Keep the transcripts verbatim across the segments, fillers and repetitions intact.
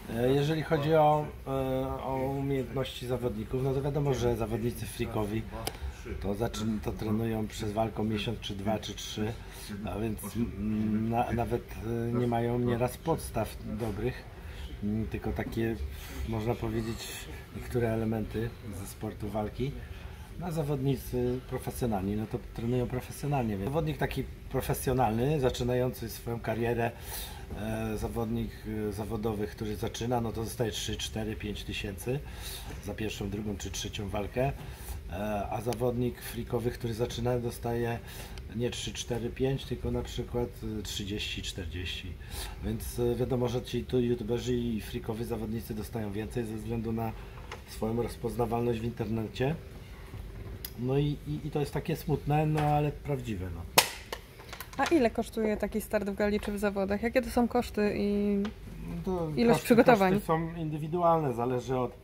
Jeżeli chodzi o, o umiejętności zawodników, no to wiadomo, że zawodnicy freakowi to, zaczyn, to trenują przez walkę miesiąc, czy dwa, czy trzy, a więc na, nawet nie mają nieraz podstaw dobrych, tylko takie, można powiedzieć, niektóre elementy ze sportu walki. A zawodnicy profesjonalni, no to trenują profesjonalnie. Więc zawodnik taki profesjonalny, zaczynający swoją karierę, e, zawodnik e, zawodowy, który zaczyna, no to dostaje trzy, cztery, pięć tysięcy za pierwszą, drugą czy trzecią walkę, e, a zawodnik freakowy, który zaczyna, dostaje nie trzy, cztery, pięć, tylko na przykład trzydzieści, czterdzieści. Więc e, wiadomo, że ci tu youtuberzy i freakowi zawodnicy dostają więcej ze względu na swoją rozpoznawalność w internecie. No i, i, i to jest takie smutne, no ale prawdziwe. No. A ile kosztuje taki start w gali czy w zawodach? Jakie to są koszty i to ilość koszty, przygotowań? Koszty są indywidualne, zależy od,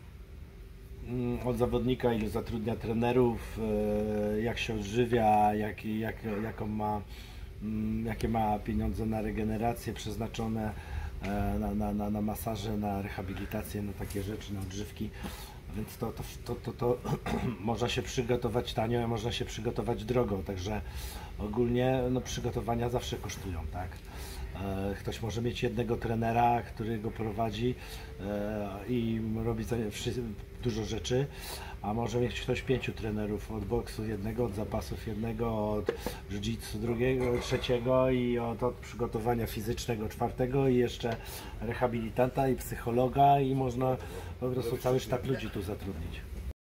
od zawodnika, ile zatrudnia trenerów, jak się odżywia, jak, jak, jaką ma, jakie ma pieniądze na regenerację przeznaczone, na, na, na, na masaże, na rehabilitację, na takie rzeczy, na odżywki. Więc to, to, to, to, to można się przygotować tanio, a można się przygotować drogo, także ogólnie no, przygotowania zawsze kosztują, tak? E, ktoś może mieć jednego trenera, który go prowadzi e, i robi dużo rzeczy, a może mieć ktoś pięciu trenerów, od boksu jednego, od zapasów jednego, od jiu-jitsu drugiego, trzeciego i od, od przygotowania fizycznego czwartego i jeszcze rehabilitanta i psychologa i można po prostu cały sztab ludzi tu zatrudnić.